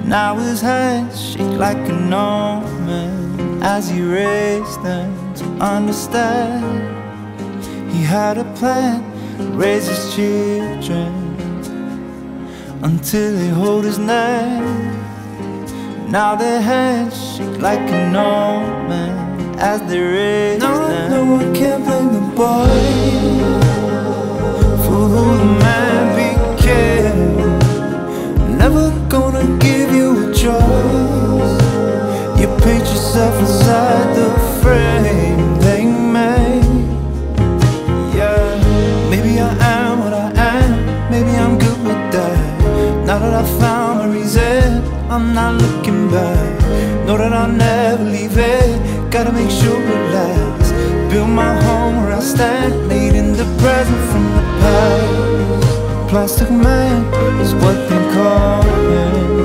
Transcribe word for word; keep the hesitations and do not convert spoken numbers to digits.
Now his hands shake like an omen as he raised them to understand. He had a plan, raise his children until they hold his neck. Now their hands shake like an omen as they raise no, them. No, I can't blame the boy for who the man became. Never gonna give you a choice. You paint yourself inside the frame they made. Yeah, maybe I am what I am. Maybe I'm good with that. Now that I found a reason, I'm not looking back. Know that I'll never leave it. Gotta make sure it lasts. Build my home where I stand, made in the present from the past. Plastic man is what they call him.